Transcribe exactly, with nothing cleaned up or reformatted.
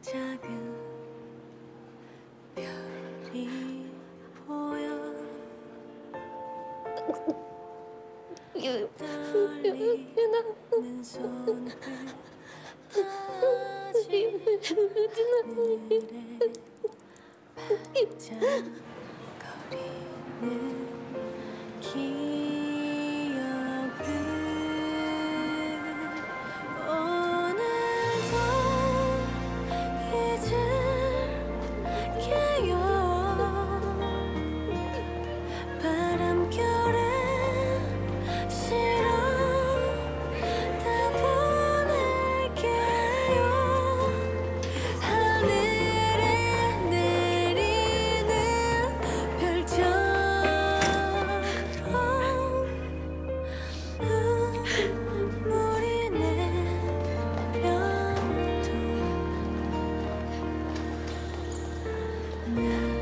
작은 별이 보여 떨리는 손끝 터진 하늘에 반짝거리는 기억들 오늘도 잊을게요 바람결에 실어 다 보낼게요 하늘에 내리는 별처럼 눈물이 내려도 나